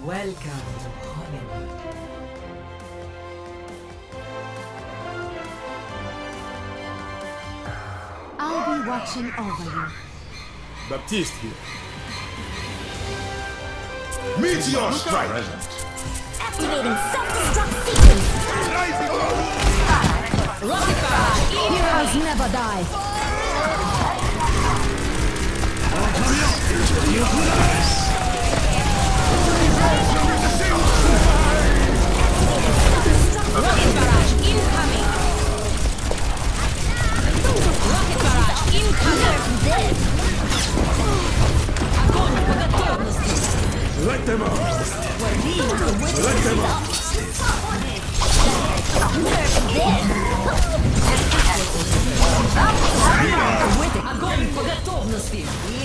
Welcome to Hollywood. I'll be watching over you. Baptiste here. Meteor strike! Activating self-destruct sequence. Rocket barrage! Heroes never die. Rocket barrage incoming! Rocket barrage incoming! Огонь по готовности! Let them up! Let them up! Огонь по готовности!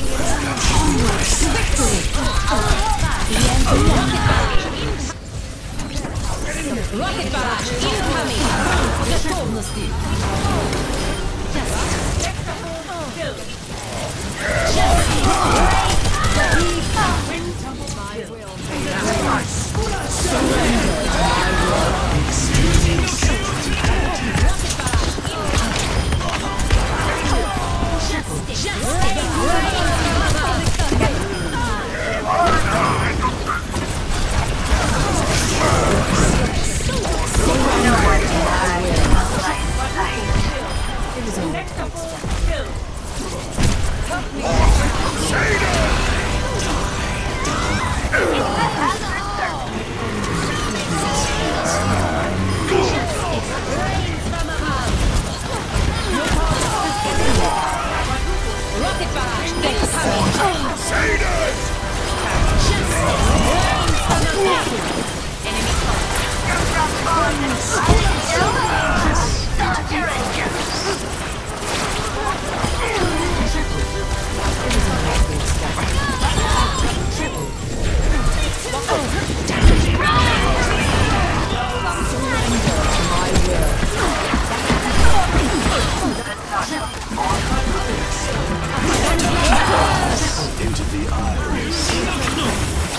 Rocket barrage incoming! Огонь по готовности! Rocket barrage incoming! Into the iris.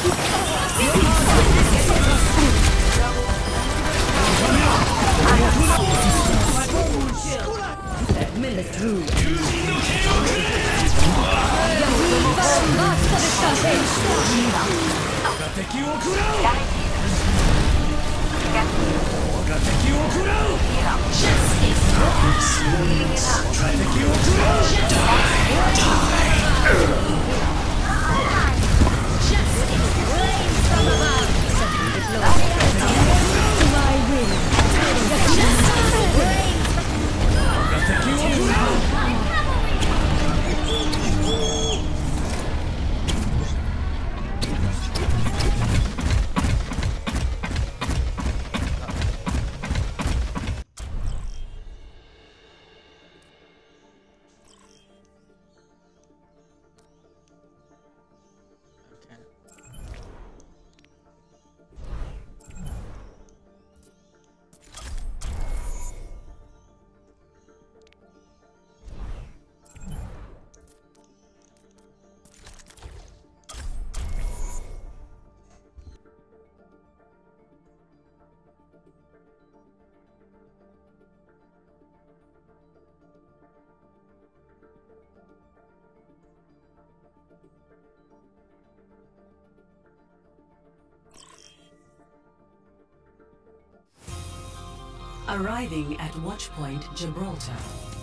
Arriving at Watchpoint Gibraltar.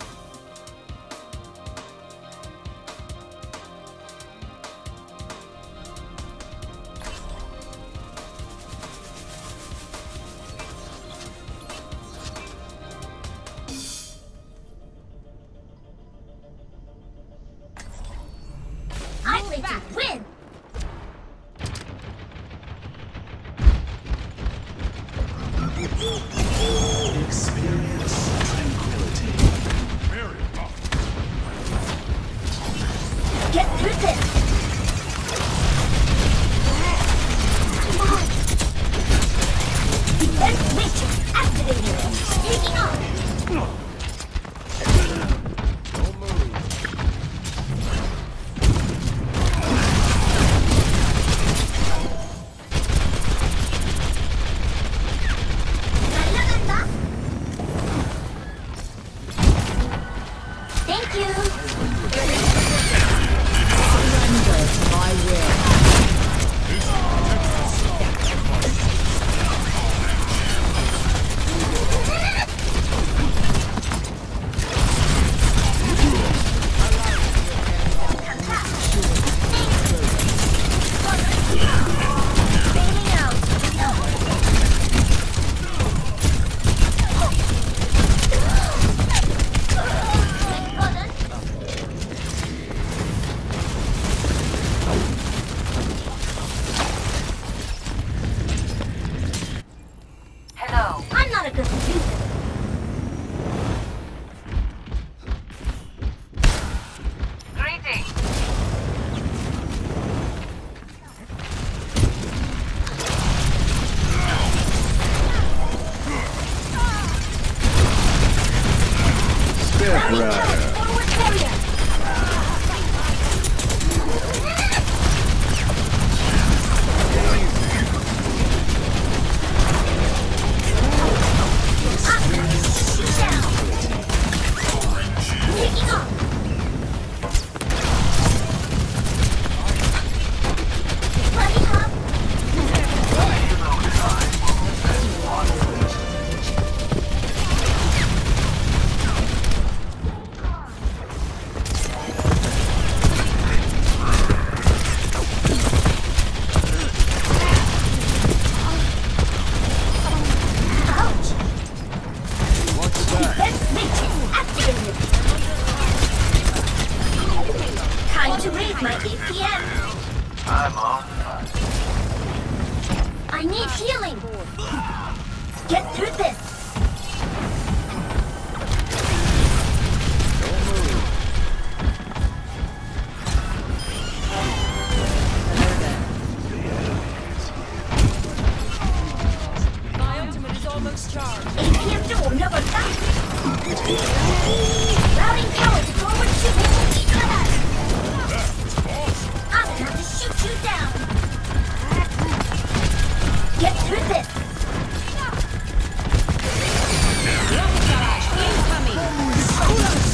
I'm ready to win. Experience tranquility. Death Forward barrier. Taking off. Buddy hop. Ouch. Defense matrix activated. Time to raise my APM. I'm on fire. I need healing. Get through this. My ultimate is almost charged. APM duel number 5. Routing power to forward shooting. I'm gonna have to shoot you down. Get through this. Rocket barrage incoming.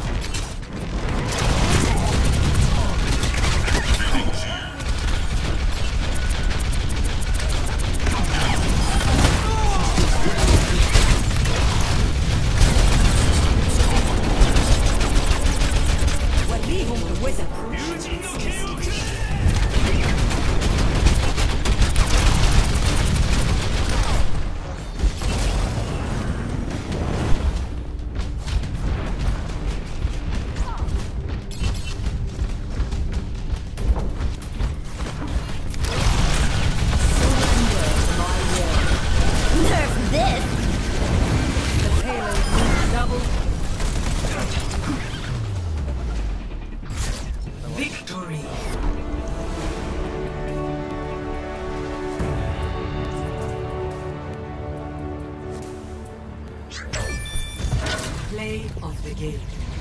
Nerf this. Double. Victory. Play of the game.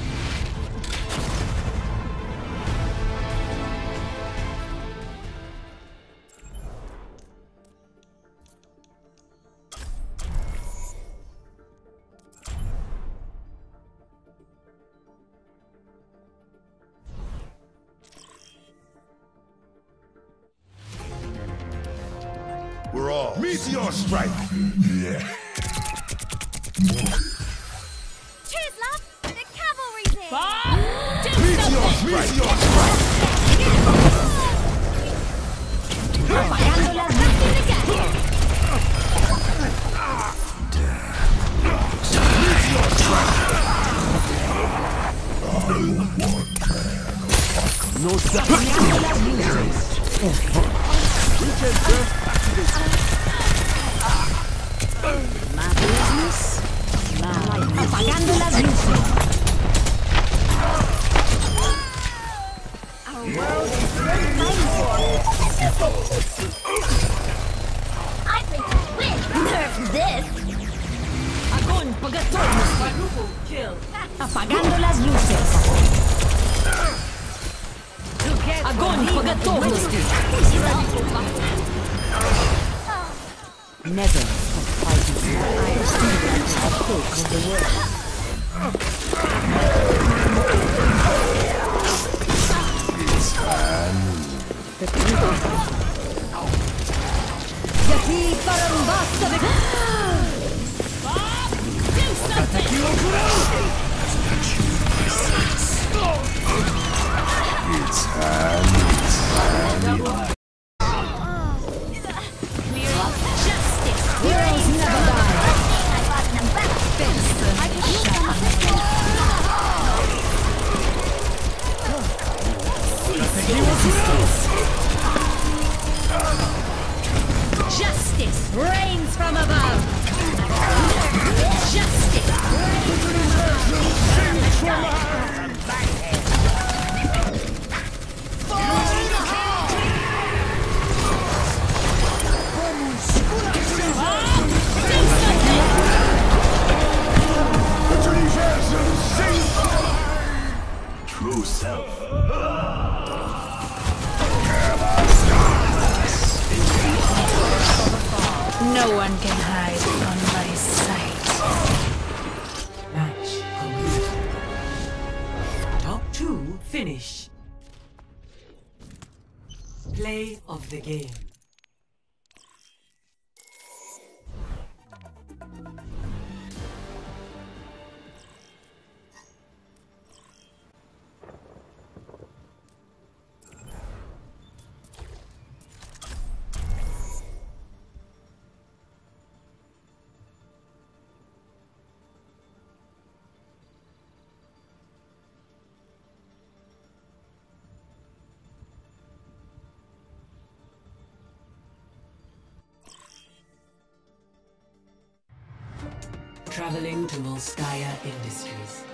We're all Meteor Strike! Yeah. Cheers, love. The cavalry's here. Meteor Strike! Meteor Strike! Apagando las luces. No Apagando las luces. Our world is worth fighting for. I think we win. Nerf this. Огонь по готовности. Quadruple kill. Apagando las luces. Огонь по готовности. Never stop fighting. I see that the hope of the world. Jaki parambasta de... Heroes never die. Justice reigns from above. Finish. Play of the game. Traveling to Volskaya Industries.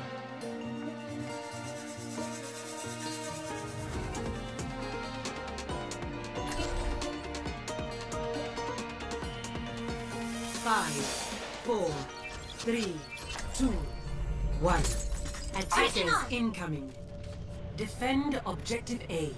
Five, 4, 3, 2, 1. Attackers incoming. Defend objective A.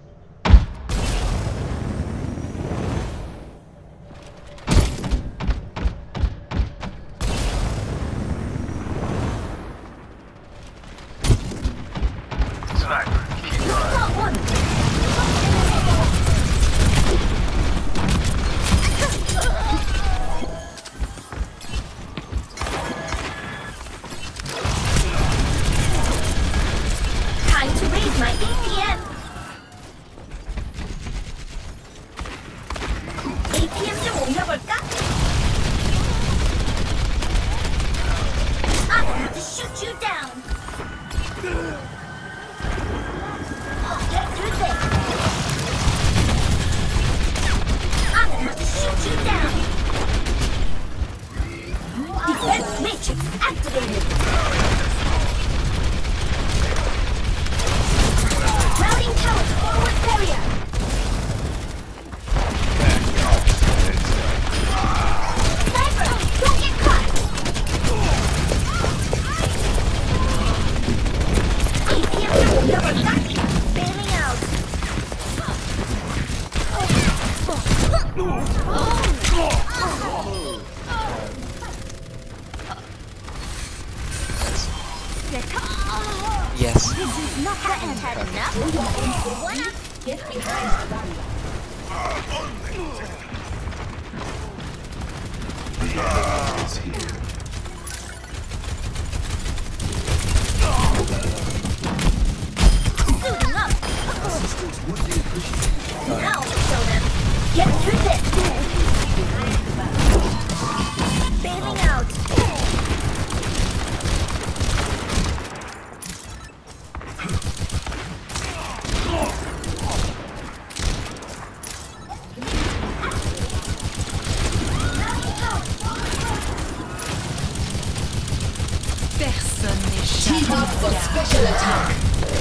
Yes. Now show them. Get through this. Bailing out. Personne n'échappe. Team up for special attack.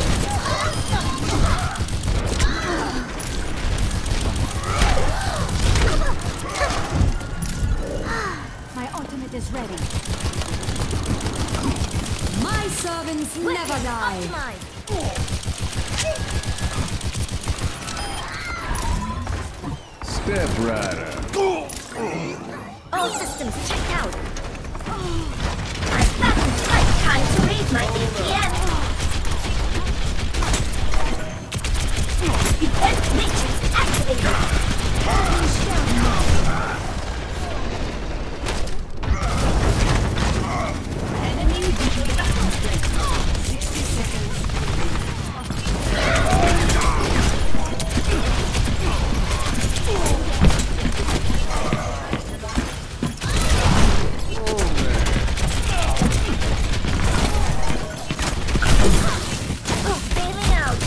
My ultimate is ready. My servants never die. Step Rider. All systems checked out. I'm back in fight. Time to raise my APM. Defense matrix activated. Enemy defeated. 60 seconds. Bailing out.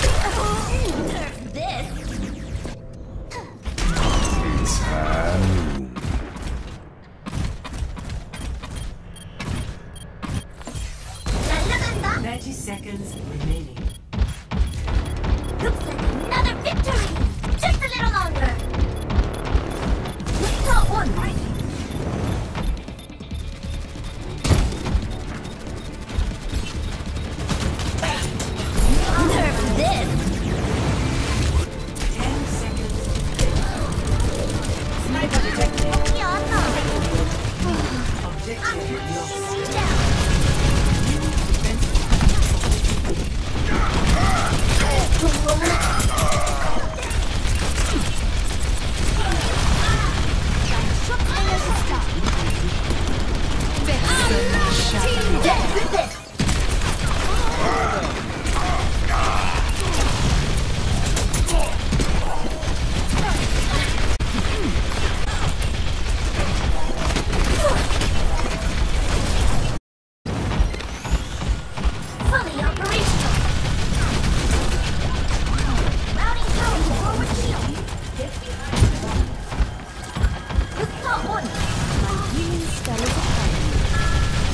This. Lalaganda. 30 seconds remaining. Looks like another victory. Just a little longer. Let's got one right. Nerf this. 10 seconds. Sniper detected. Yano. Objective lost. Shoot you down.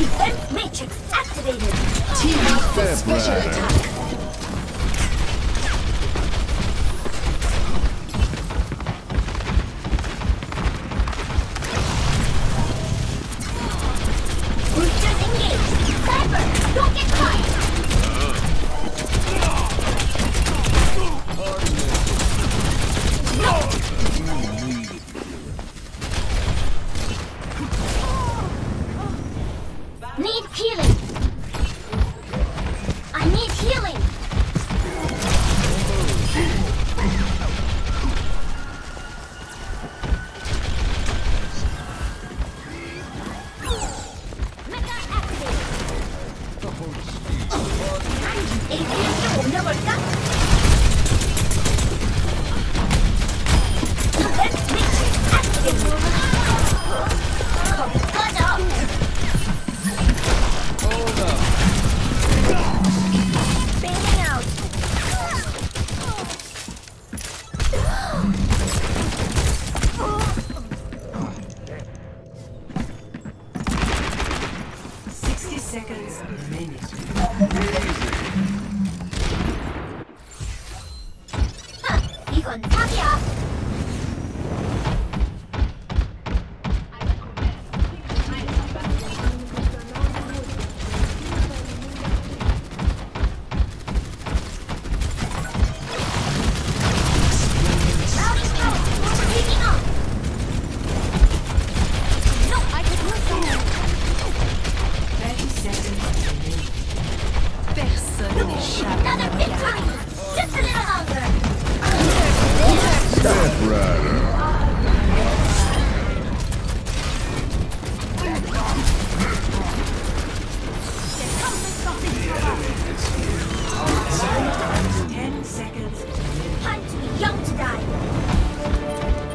Defense matrix activated. Team up for special attack. Boosters engaged. Cyber, don't get caught. Need healing. I need healing. Mega activated. Aviation will never stop. Let's make it activated. Cut up. Bailing out. 60 seconds remaining. 이건 답이야. Routing power. Taking off. No, I could use that. 30 seconds remaining. Personne n'échappe à Another ma victory. Just a little longer. Death Rider. Ten seconds remaining. Time to be young to die.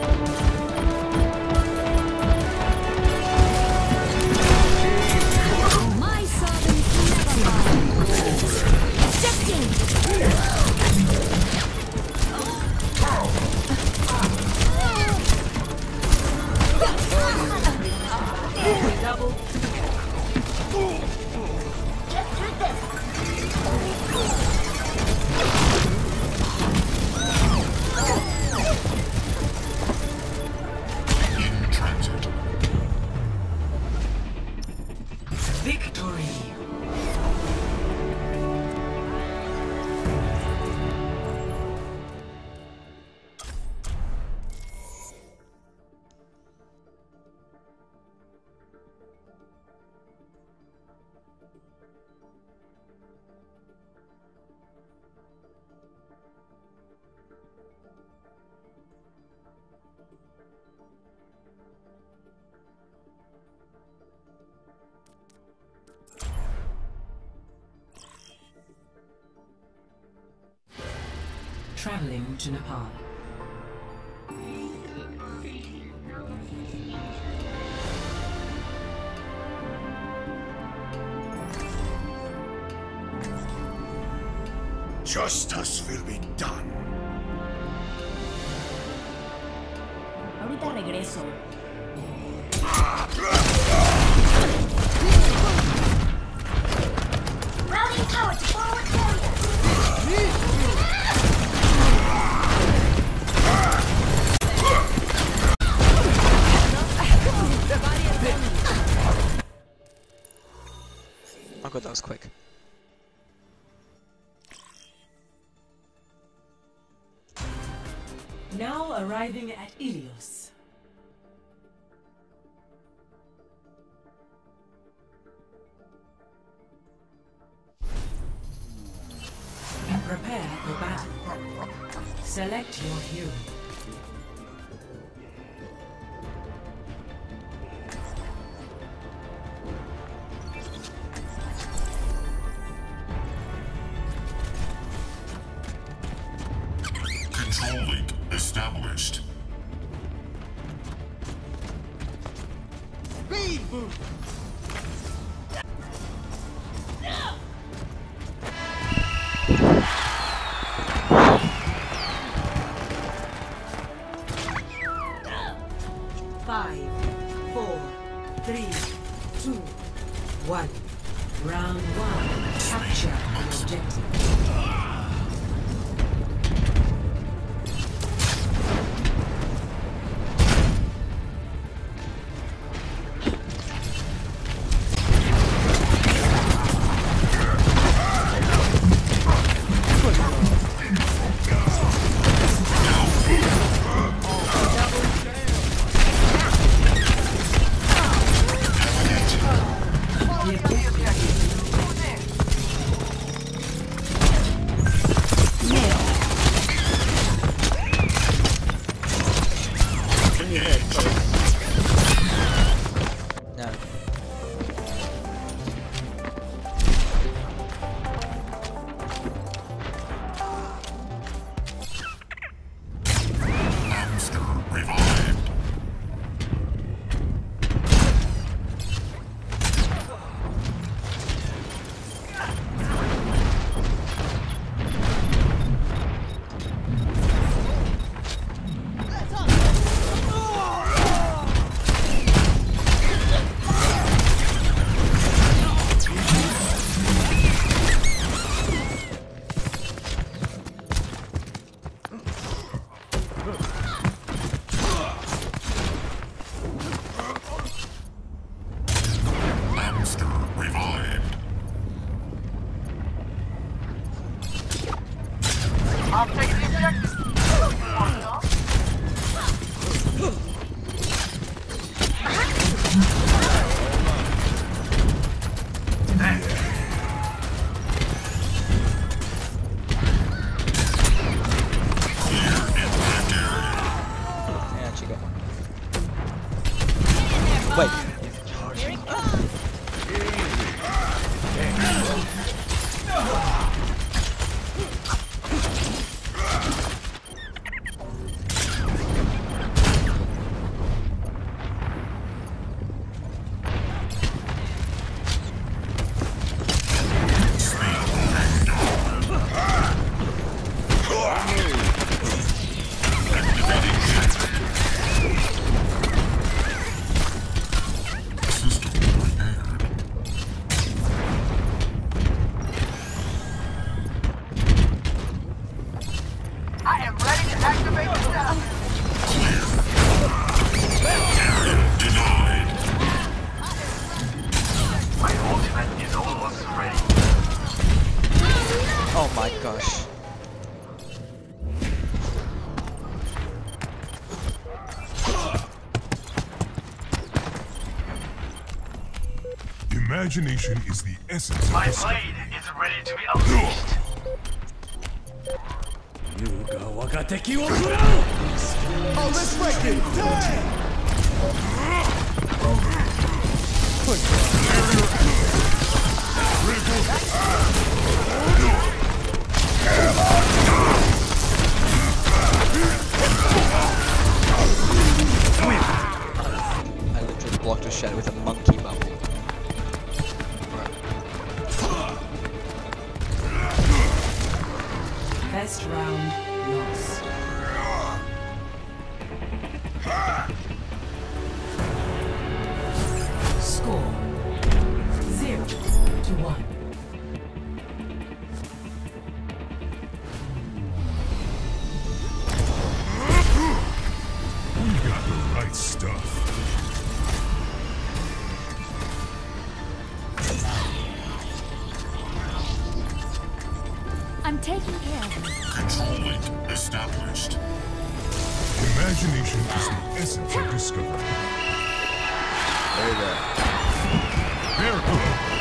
My servants never lie. Ejecting. Double. Just do this. In transit. Victory. Traveling to Nepal. Justice will be done. Ahorita regreso. Routing power to forward area. Oh god, that was quick. Now arriving at Ilios. Prepare for battle. Select your hero. Control link established. Five, four, three, two, one. Round one. Capture the objective. No. Monster revived. Monster revived. I'll take the objective. I actually got one. Wait. Here it comes. System repaired. I am ready to activate the stun. Denied. My ultimate is almost ready. Oh my gosh. Imagination is the essence of My this. blade is ready to be unleashed. 優が我が敵を食らう Oh, let's break it! I literally blocked a shadow with a monkey bubble. Best round lost. Score 0-1. We got the right stuff. I'm taking care of you. Control link established. Imagination is the essence of discovery. There we go. Miracle.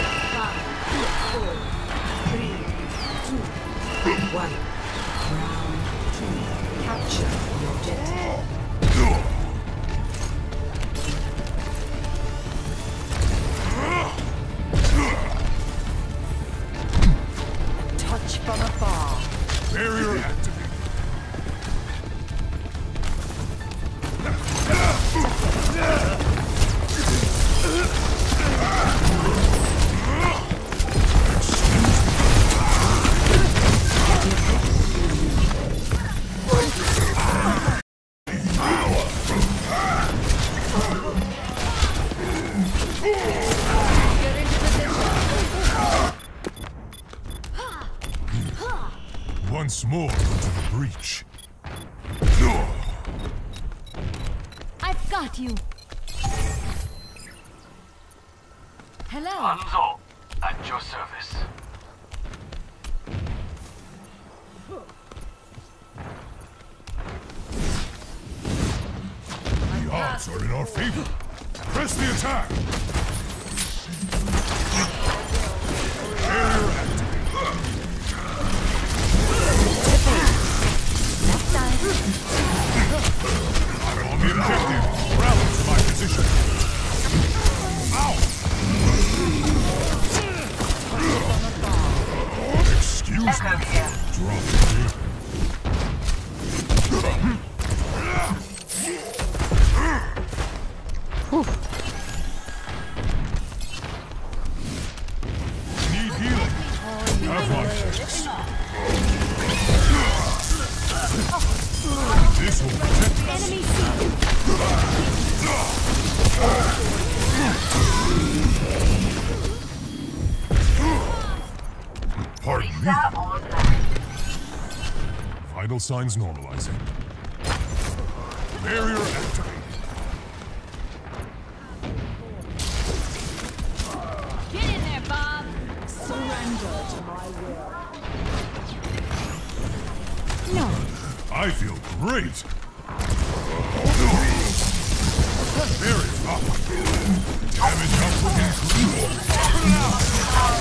5, 4, 3, 2, 1. Round 2. Capture the objective. Touch from afar. Barrier activated. Once more into the breach. I've got you. Hello. Hanzo, at your service. The odds are in our favor. Press the attack. Barrier activated. I'm on the objective. Rally to my position. Ow! Excuse me. Drop it. Need healing. Have my checks. This will protect us. Enemy seen. Pardon me. That online. Vital signs normalizing. Barrier activated. Get in there, Bob. Surrender to my will. No. I feel great. Barrier up. Damage output increased.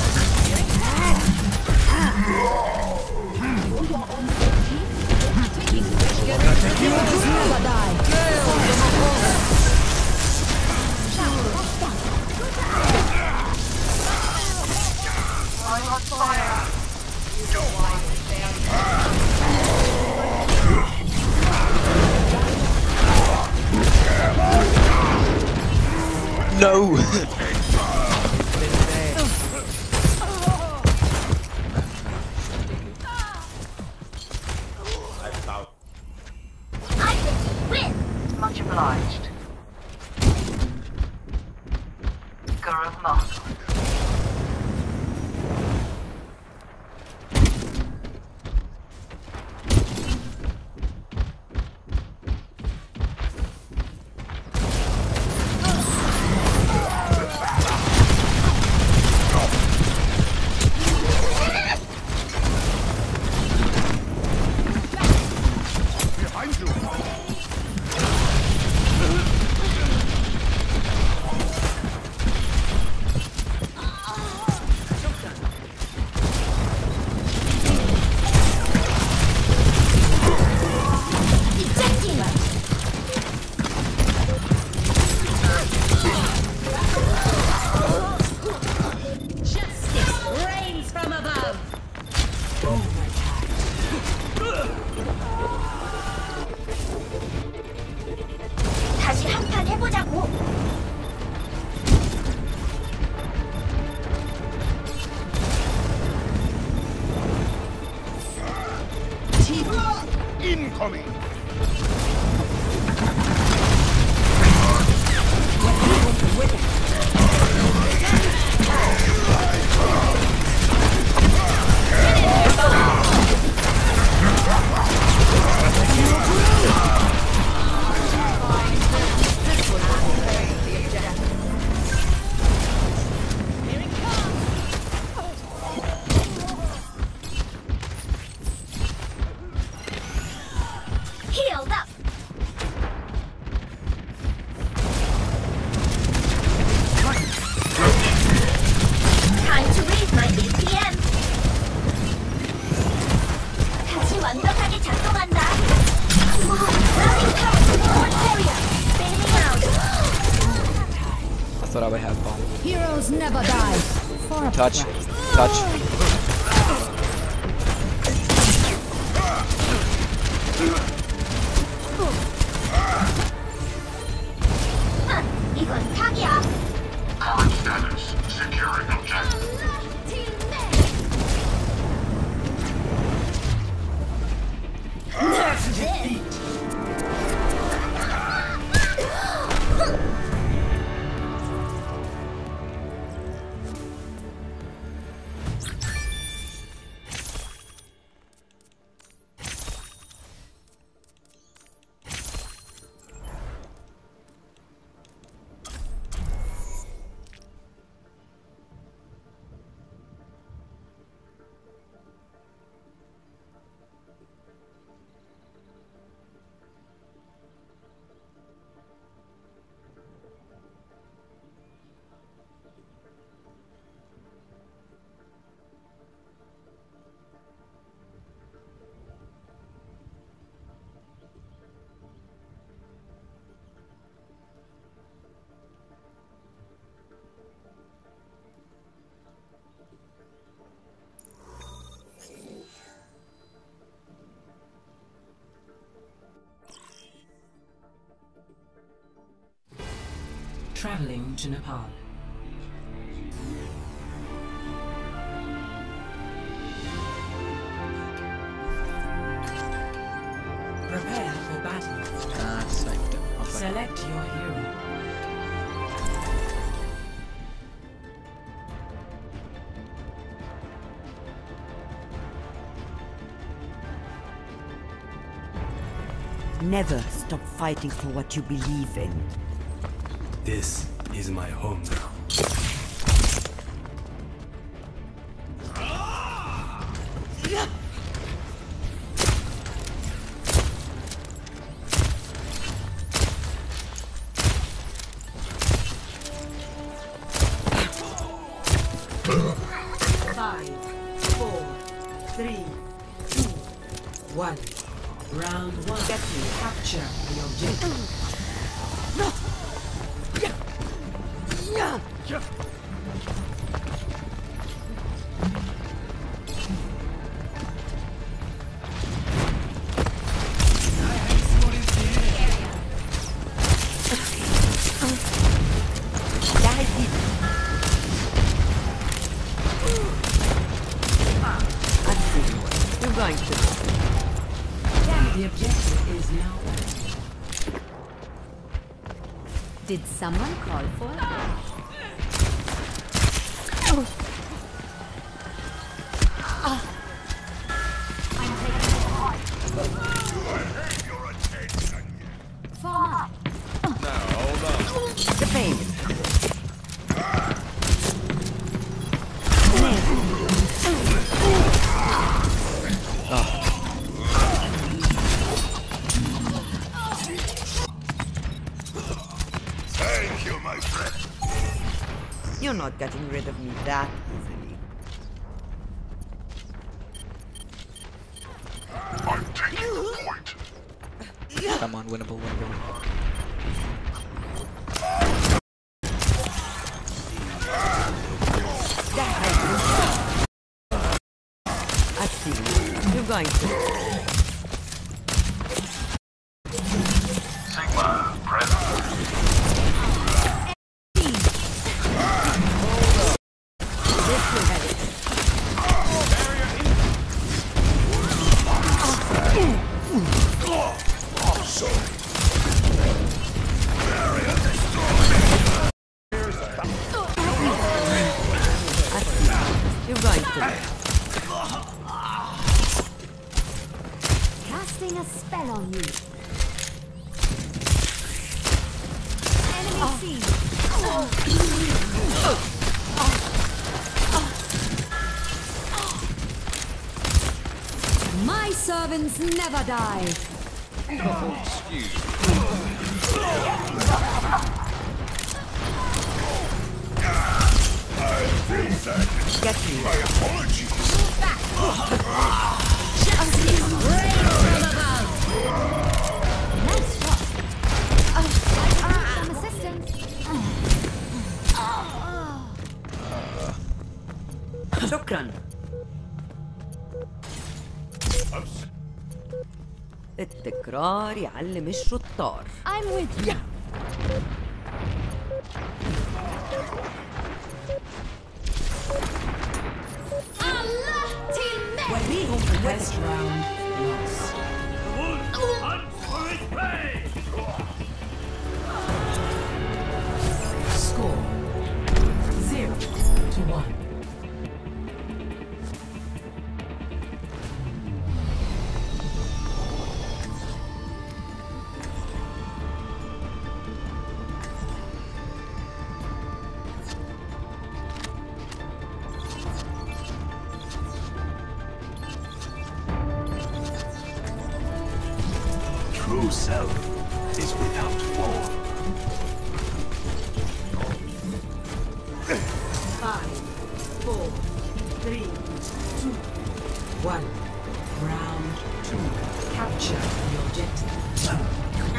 Heroes never die. I'm on fire. No! I think you win. Much obliged. Guru Mark. Ejecting. Justice reigns from above. 다시 한판 해보자고. Incoming. Healed up. Time to raise my BPM. 다시 완벽하게 작동한다. Running past the port area. Fading out. I thought I would have bomb. Heroes never die. For a Touch. price. Touch. 이건 사기야. Current status. Securing objective. Nerf this. Traveling to Nepal. Prepare for battle. Ah, saved him. Off I go. Select your hero. Never stop fighting for what you believe in. This is my home now. Five, four, three, two, one. Round one. Get me. Capture the objective. You're going to. The objective is now. Did someone call for it? I'm taking Your attention. form up. The pain. Thank you, my friend. You're not getting rid of me that easily. I'm taking the point. Come on, winnable, winnable. I see you. You're going to. Sigma, present. This will have it. I see you. You're going to. Casting a spell on you. Enemy seen. My servants never die. Get me. My apologies. Nice shot. Some assistance. شكرا. التكرار يعلم الشطار. I'm with you. Allah teammate. وريهم West round lost. Score 0-1. True self is without flaw. 5, 4, 3, 2, 1. Round 2. Capture the objective.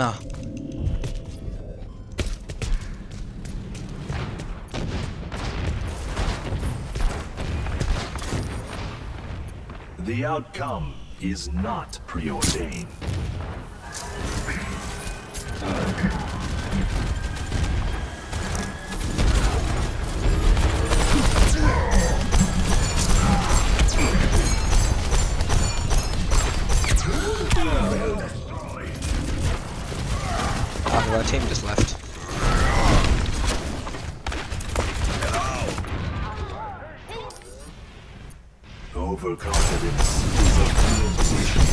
No. The outcome is not preordained. Oh, our team just left. Overconfidence is a limitation.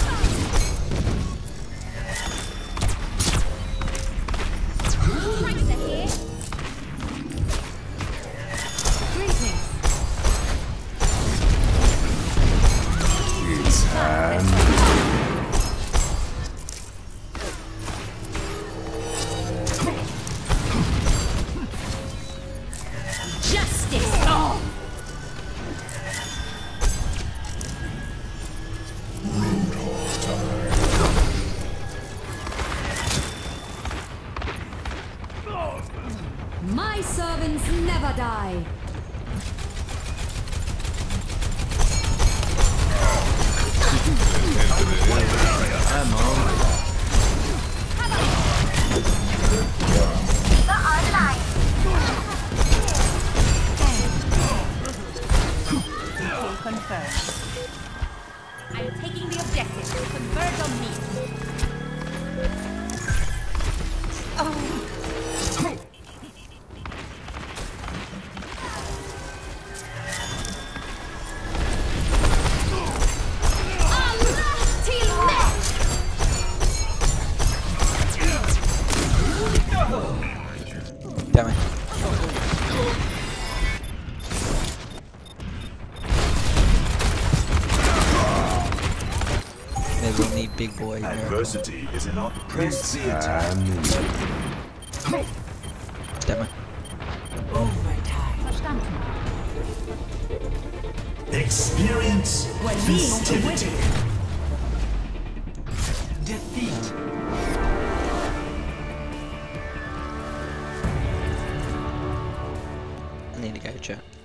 It's time. Justice! Oh! My servants never die. I'm taking the objective. Converge on me. Damn it. Maybe we'll need big boy. Miracle. Adversity is an opportunity attack. Damn it. Experience festivity. Defeat. I need to go, chat.